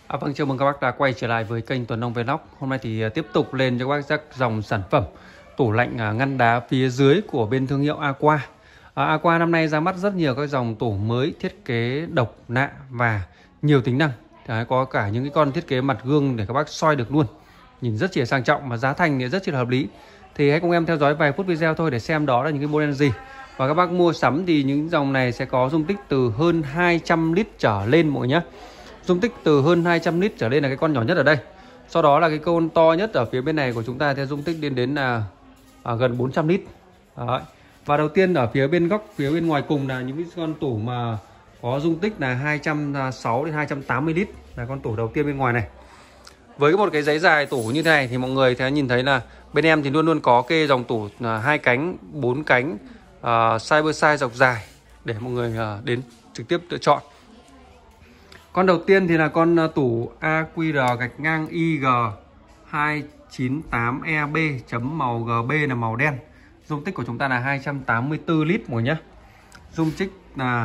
Vâng, chào mừng các bác đã quay trở lại với kênh Tuấn Ông Vlog. Hôm nay thì tiếp tục lên cho các bác các dòng sản phẩm tủ lạnh ngăn đá phía dưới của bên thương hiệu Aqua. Aqua năm nay ra mắt rất nhiều các dòng tủ mới thiết kế độc lạ và nhiều tính năng. Có cả những cái con thiết kế mặt gương để các bác soi được luôn. Nhìn rất chỉ sang trọng mà giá thành thì rất chỉ là hợp lý. Thì hãy cùng em theo dõi vài phút video thôi để xem đó là những cái model gì. Và các bác mua sắm thì những dòng này sẽ có dung tích từ hơn 200 lít trở lên mọi người nhé. Dung tích từ hơn 200 lít trở lên là cái con nhỏ nhất ở đây. Sau đó là cái con to nhất ở phía bên này của chúng ta theo dung tích lên đến là gần 400 lít. Đấy. Và đầu tiên ở phía bên góc phía bên ngoài cùng là những cái con tủ mà có dung tích là 260 đến 280 lít, là con tủ đầu tiên bên ngoài này. Với một cái giấy dài tủ như thế này thì mọi người thấy nhìn thấy là bên em thì luôn luôn có cái dòng tủ 2 cánh, 4 cánh, side by side dọc dài để mọi người đến trực tiếp lựa chọn. Con đầu tiên thì là con tủ AQR gạch ngang IG298EB chấm màu GB là màu đen. Dung tích của chúng ta là 284 lít mọi nhé. Dung tích là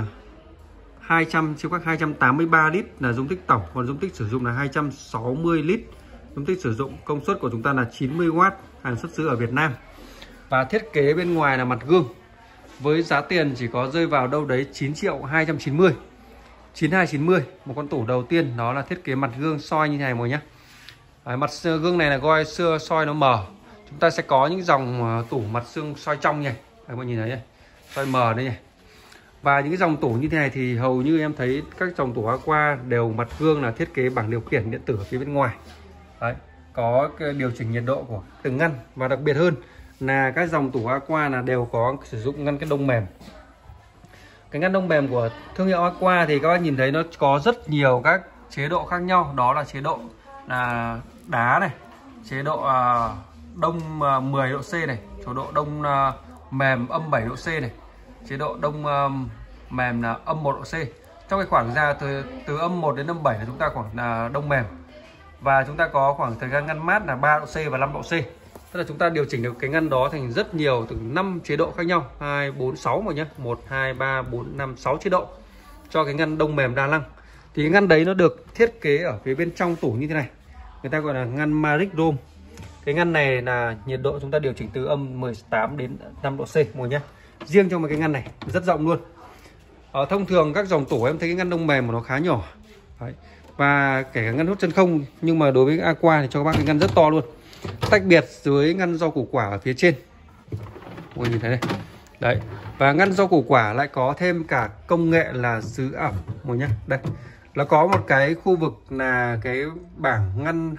283 lít là dung tích tổng, còn dung tích sử dụng là 260 lít. Dung tích sử dụng công suất của chúng ta là 90W, hàng xuất xứ ở Việt Nam. Và thiết kế bên ngoài là mặt gương. Với giá tiền chỉ có rơi vào đâu đấy 9.290.000. 9290. Một con tủ đầu tiên đó là thiết kế mặt gương soi như thế này mọi nhé. Mặt gương này là gọi xưa soi nó mờ. Chúng ta sẽ có những dòng tủ mặt xương soi trong này. Mọi người nhìn thấy này, soi mờ đây này. Và những cái dòng tủ như thế này thì hầu như em thấy các dòng tủ Aqua đều mặt gương là thiết kế bảng điều khiển điện tử ở phía bên ngoài. Đấy, có cái điều chỉnh nhiệt độ của từng ngăn. Và đặc biệt hơn là các dòng tủ Aqua là đều có sử dụng ngăn cái đông mềm. Cái ngăn đông mềm của thương hiệu Aqua thì các bác nhìn thấy nó có rất nhiều các chế độ khác nhau. Đó là chế độ là đá này, chế độ đông 10 độ C này, chế độ đông mềm âm 7 độ C này, chế độ đông mềm là âm 1 độ C. Trong cái khoảng ra từ âm 1 đến âm 7 là chúng ta khoảng là đông mềm. Và chúng ta có khoảng thời gian ngăn mát là 3 độ C và 5 độ C. Tức là chúng ta điều chỉnh được cái ngăn đó thành rất nhiều, từ 5 chế độ khác nhau, 2, 4, 6 mà nhé, 1, 2, 3, 4, 5, 6 chế độ cho cái ngăn đông mềm đa năng. Thì cái ngăn đấy nó được thiết kế ở phía bên trong tủ như thế này. Người ta gọi là ngăn Maric Room. Cái ngăn này là nhiệt độ chúng ta điều chỉnh từ âm 18 đến 5 độ C mọi nhé. Riêng trong cái ngăn này rất rộng luôn. Thông thường các dòng tủ em thấy cái ngăn đông mềm của nó khá nhỏ. Đấy. Và kể cả ngăn hút chân không, nhưng mà đối với Aqua thì cho các bác cái ngăn rất to luôn. Tách biệt dưới ngăn rau củ quả ở phía trên. Mọi người nhìn thấy đây. Đấy. Và ngăn rau củ quả lại có thêm cả công nghệ là giữ ẩm mọi nhé. Đây. Nó có một cái khu vực là cái bảng ngăn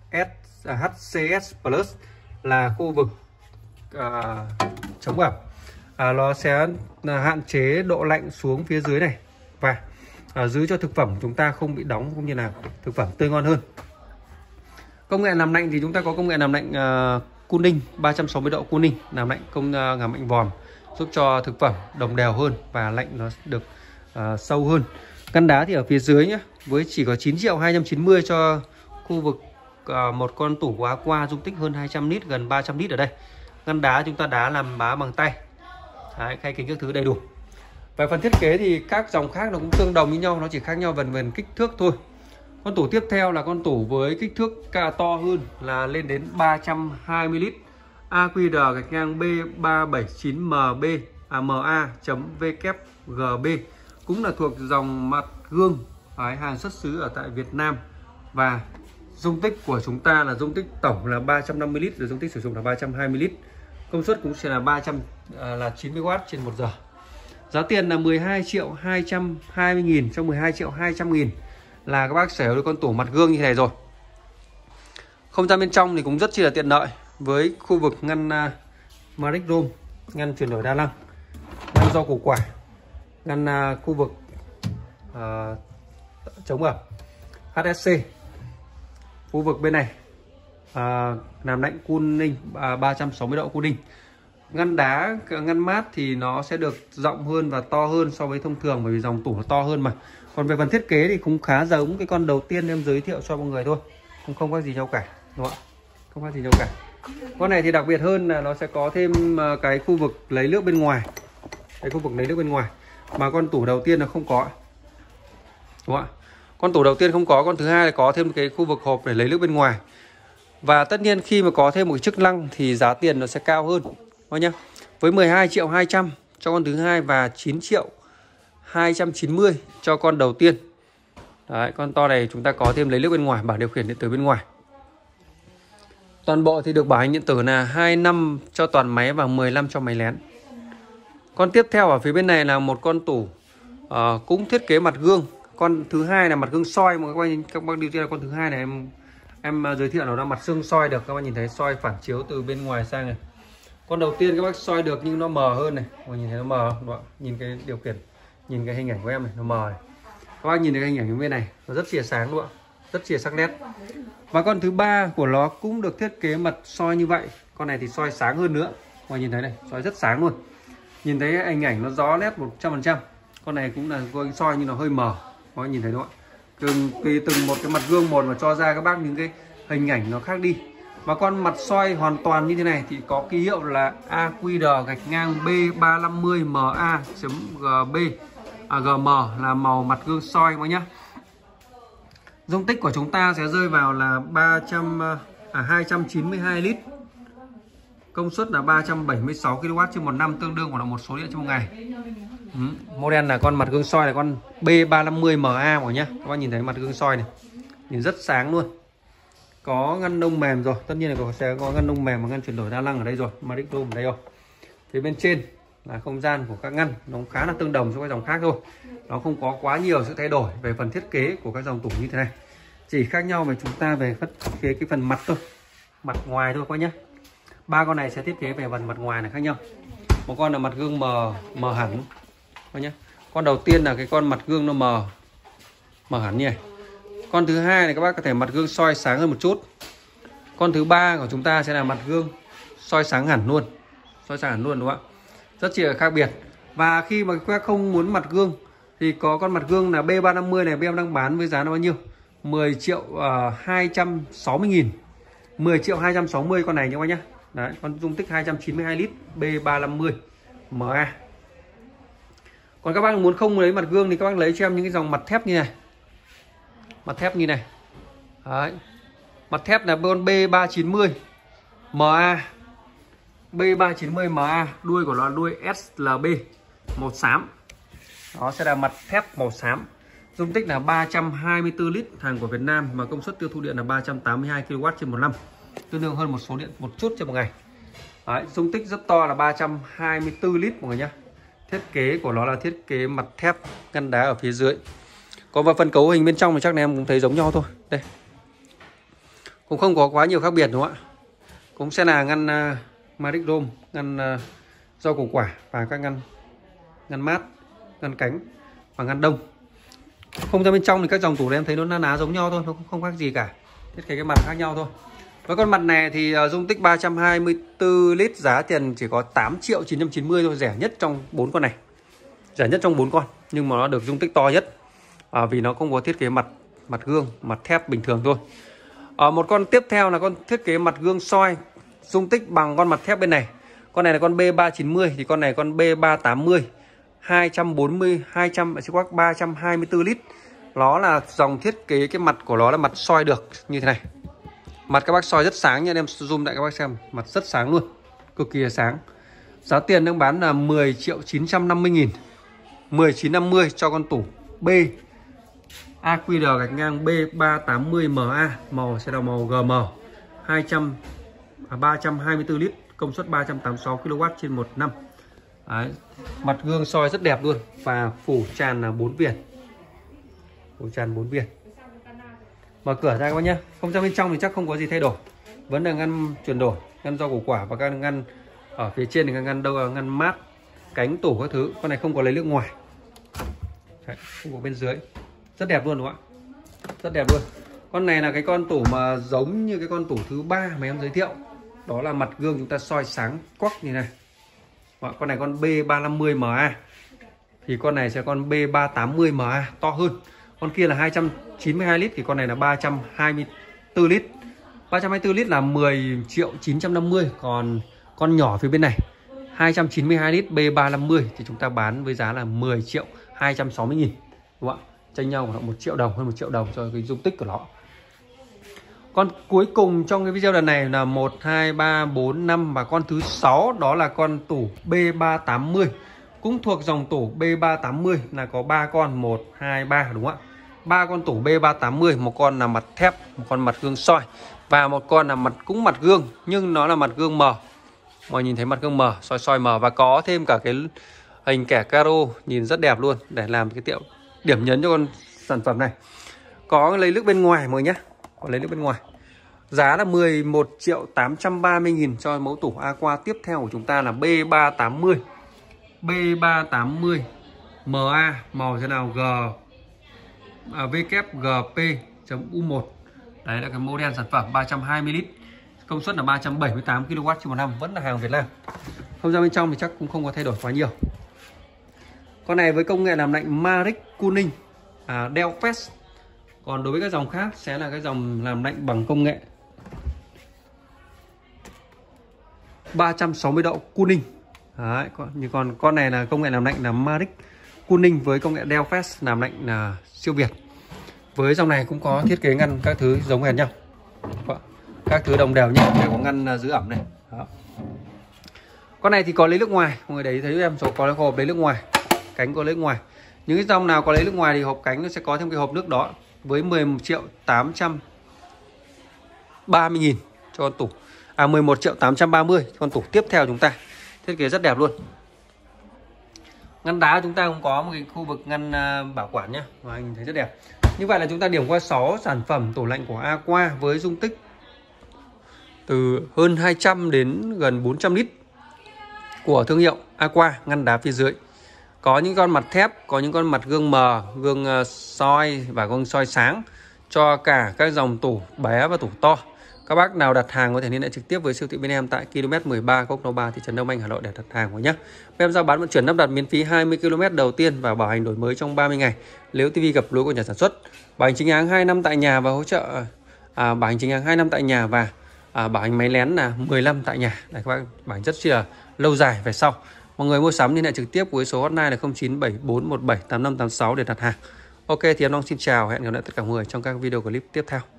HCS Plus là khu vực chống ẩm. Nó sẽ hạn chế độ lạnh xuống phía dưới này và giữ cho thực phẩm chúng ta không bị đóng cũng như là thực phẩm tươi ngon hơn. Công nghệ làm lạnh thì chúng ta có công nghệ làm lạnh cooling 360 độ cooling, làm lạnh làm lạnh vòm, giúp cho thực phẩm đồng đều hơn và lạnh nó được sâu hơn. Ngăn đá thì ở phía dưới nhé, với chỉ có 9.290.000 cho khu vực một con tủ của Aqua dung tích hơn 200 lít, gần 300 lít ở đây. Ngăn đá chúng ta đá làm đá bằng tay. Đấy, khay kính các thứ đầy đủ. Về phần thiết kế thì các dòng khác nó cũng tương đồng như nhau, nó chỉ khác nhau về kích thước thôi. Con tủ tiếp theo là con tủ với kích thước to hơn là lên đến 320 lít. AQR gạch ngang B379MB MA.WGB, cũng là thuộc dòng mặt gương, hàng xuất xứ ở tại Việt Nam. Và dung tích của chúng ta là dung tích tổng là 350 lít, rồi dung tích sử dụng là 320 lít. Công suất cũng sẽ là 90W trên 1 giờ. Giá tiền là 12.220.000 cho 12.200.000 là các bác sở hữu được con tủ mặt gương như thế này rồi. Không gian bên trong thì cũng rất chi là tiện lợi, với khu vực ngăn Maric Room, ngăn chuyển đổi đa năng, ngăn rau củ quả, ngăn khu vực chống ẩm HSC. Khu vực bên này làm lạnh cooling 360 độ cooling. Ngăn đá, ngăn mát thì nó sẽ được rộng hơn và to hơn so với thông thường, bởi vì dòng tủ nó to hơn mà. Còn về phần thiết kế thì cũng khá giống cái con đầu tiên em giới thiệu cho mọi người thôi, không có gì nhau cả, đúng không ạ? Không có gì nhau cả. Con này thì đặc biệt hơn là nó sẽ có thêm cái khu vực lấy nước bên ngoài, cái khu vực lấy nước bên ngoài mà con tủ đầu tiên là không có, đúng không ạ? Con tủ đầu tiên không có, con thứ hai là có thêm cái khu vực hộp để lấy nước bên ngoài. Và tất nhiên khi mà có thêm một cái chức năng thì giá tiền nó sẽ cao hơn thôi nhá. Với 12.200.000 cho con thứ hai và 9.290.000 cho con đầu tiên. Đấy, con to này chúng ta có thêm lấy nước bên ngoài, bảng điều khiển điện tử bên ngoài. Toàn bộ thì được bảo hành điện tử là 2 năm cho toàn máy và 10 năm cho máy lén. Con tiếp theo ở phía bên này là một con tủ cũng thiết kế mặt gương. Con thứ hai là mặt gương soi, mà các bác điều là con thứ hai này em giới thiệu nó là mặt xương soi được, các bạn nhìn thấy soi phản chiếu từ bên ngoài sang này. Con đầu tiên các bác soi được nhưng nó mờ hơn này, các bạn nhìn thấy nó mờ không? Nhìn cái điều khiển, nhìn cái hình ảnh của em này nó mờ này. Các bác nhìn thấy cái hình ảnh bên này nó rất chìa sáng luôn, rất chìa sắc nét. Và con thứ ba của nó cũng được thiết kế mặt soi như vậy. Con này thì soi sáng hơn nữa, các bạn nhìn thấy này, soi rất sáng luôn. Nhìn thấy hình ảnh nó rõ nét 100%. Con này cũng là con soi nhưng nó hơi mờ, các bạn nhìn thấy đúng không ạ? Tùy từng một cái mặt gương một mà cho ra các bác những cái hình ảnh nó khác đi. Và con mặt soi hoàn toàn như thế này thì có ký hiệu là AQR-B350MA.GB GM là màu mặt gương soi các bác nhé. Dung tích của chúng ta sẽ rơi vào là 292 lít. Công suất là 376 kW trên 1 năm, tương đương khoảng là 1 số điện trên 1 ngày. Model là con mặt gương soi là con B350MA mọi nhá. Các bạn nhìn thấy mặt gương soi này, nhìn rất sáng luôn. Có ngăn nông mềm rồi, tất nhiên là sẽ có ngăn nông mềm và ngăn chuyển đổi đa năng ở đây rồi, Magic Room ở đây rồi. Phía bên trên là không gian của các ngăn, nó khá là tương đồng với các dòng khác thôi. Nó không có quá nhiều sự thay đổi về phần thiết kế của các dòng tủ như thế này. Chỉ khác nhau về chúng ta về thiết kế cái phần mặt thôi, mặt ngoài thôi các nhá. Ba con này sẽ thiết kế về phần mặt ngoài này khác nhau. Một con là mặt gương mờ hẳn các nhá. Con đầu tiên là cái con mặt gương nó mờ hẳn như này. Con thứ hai này các bác có thể mặt gương soi sáng hơn một chút. Con thứ ba của chúng ta sẽ là mặt gương soi sáng hẳn luôn, soi sáng hẳn luôn đúng không ạ? Rất chỉ là khác biệt. Và khi mà các bác không muốn mặt gương thì có con mặt gương là B350 này, bên em đang bán với giá là bao nhiêu? 10.260.000. 10.260 con này nha các bác nhá. Đấy, con dung tích 292 lít B350 MA. Còn các bác muốn không lấy mặt gương thì các bác lấy cho em những cái dòng mặt thép như này. Mặt thép như này. Đấy. Mặt thép là con B390 MA. B390 MA, đuôi của nó là đuôi SLB màu xám. Đó sẽ là mặt thép màu xám. Dung tích là 324 lít, hàng của Việt Nam, mà công suất tiêu thụ điện là 382 kW trên 1 năm, tương đương hơn một số điện một chút trên một ngày. Đấy, dung tích rất to là 324 lít mọi người nhé. Thiết kế của nó là thiết kế mặt thép ngăn đá ở phía dưới. Còn vào phần cấu hình bên trong thì chắc là em cũng thấy giống nhau thôi. Đây, cũng không có quá nhiều khác biệt đúng không ạ? Cũng sẽ là ngăn Magic Room, ngăn rau củ quả và các ngăn mát, ngăn cánh và ngăn đông. Không ra bên trong thì các dòng tủ này em thấy nó na ná giống nhau thôi, nó không khác gì cả. Thiết kế cái mặt khác nhau thôi. Với con mặt này thì dung tích 324 lít, giá tiền chỉ có 8.990.000 thôi, rẻ nhất trong 4 con này. Rẻ nhất trong 4 con, nhưng mà nó được dung tích to nhất. Vì nó không có thiết kế mặt gương, mặt thép bình thường thôi. Một con tiếp theo là con thiết kế mặt gương soi, dung tích bằng con mặt thép bên này. Con này là con B390, thì con này con B380, 324 lít. Nó là dòng thiết kế cái mặt của nó là mặt soi được như thế này. Mặt các bác soi rất sáng nha, em zoom lại các bác xem, mặt rất sáng luôn, cực kỳ là sáng. Giá tiền đang bán là 10.950.000, 1950 cho con tủ B AQR B380MA, màu sẽ là màu GM, 324 lít, công suất 386 kW trên 1 năm. Đấy, mặt gương soi rất đẹp luôn và phủ tràn là 4 viền. Phủ tràn 4 viền. Mở cửa ra các bác nhé. Không ra bên trong thì chắc không có gì thay đổi. Vẫn là ngăn chuyển đổi, ngăn rau củ quả và các ngăn ở phía trên thì ngăn mát, cánh tủ các thứ. Con này không có lấy nước ngoài. Đấy, không có bên dưới. Rất đẹp luôn đúng không ạ? Rất đẹp luôn. Con này là cái con tủ mà giống như cái con tủ thứ 3 mà em giới thiệu. Đó là mặt gương chúng ta soi sáng quắc như này. Con này con B350MA. Thì con này sẽ con B380MA, to hơn. Con kia là 292 lít, thì con này là 324 lít. 324 lít là 10.950.000. Còn con nhỏ phía bên này 292 lít B350 thì chúng ta bán với giá là 10.260.000, đúng không ạ? chênh nhau khoảng 1 triệu đồng, hơn 1 triệu đồng cho cái dung tích của nó. Con cuối cùng trong cái video lần này là 1, 2, 3, 4, 5 và con thứ 6 đó là con tủ B380. Cũng thuộc dòng tủ B380 là có 3 con, 1, 2, 3 đúng không ạ? 3 con tủ B380, một con là mặt thép, một con mặt gương soi và một con là mặt gương nhưng nó là mặt gương mờ. Mọi nhìn thấy mặt gương mờ, soi mờ và có thêm cả cái hình kẻ caro nhìn rất đẹp luôn để làm cái điểm nhấn cho con sản phẩm này. Có lấy nước bên ngoài mọi nhé. Có lấy nước bên ngoài. Giá là 11.830.000 cho mẫu tủ Aqua tiếp theo của chúng ta là B380. B380 MA màu thế nào WGP.U1. Đấy là cái model sản phẩm 320 lít. Công suất là 378 kW/năm, vẫn là hàng Việt Nam. Không gian bên trong thì chắc cũng không có thay đổi quá nhiều. Con này với công nghệ làm lạnh Maric Cooling Delfast. Còn đối với các dòng khác sẽ là cái dòng làm lạnh bằng công nghệ 360 độ cooling. Đấy, còn con này là công nghệ làm lạnh là Maric Cooling với công nghệ Delfast làm lạnh là siêu Việt. Với dòng này cũng có thiết kế ngăn các thứ giống hệt nhau. Các thứ đồng đều nhau để có ngăn giữ ẩm này. Đó. Con này thì có lấy nước ngoài, mọi người đấy thấy em số có hộp lấy nước ngoài, cánh có lấy nước ngoài. Những cái dòng nào có lấy nước ngoài thì hộp cánh nó sẽ có thêm cái hộp nước đó với 11.830.000 cho con tủ. 11.830 cho con tủ tiếp theo chúng ta. Thiết kế rất đẹp luôn. Ngăn đá chúng ta cũng có một cái khu vực ngăn bảo quản nhé, và anh thấy rất đẹp. Như vậy là chúng ta điểm qua 6 sản phẩm tủ lạnh của Aqua với dung tích từ hơn 200 đến gần 400 lít của thương hiệu Aqua. Ngăn đá phía dưới có những con mặt thép, có những con mặt gương mờ, gương soi và gương soi sáng cho cả các dòng tủ bé và tủ to. Các bác nào đặt hàng có thể liên hệ trực tiếp với siêu thị bên em tại km 13 quốc lộ 3 thị trấn Đông Anh, Hà Nội để đặt hàng của nhé. Em giao bán vận chuyển lắp đặt miễn phí 20 km đầu tiên và bảo hành đổi mới trong 30 ngày nếu TV gặp lỗi của nhà sản xuất. Bảo hành chính hãng 2 năm tại nhà và hỗ trợ bảo hành chính hãng 2 năm tại nhà và bảo hành máy lén là 15 tại nhà. Đấy, các bác bảo hành rất là lâu dài về sau. Mọi người mua sắm liên hệ trực tiếp với số hotline là 0974178586 để đặt hàng. Ok thì em Long xin chào, hẹn gặp lại tất cả mọi người trong các video clip tiếp theo.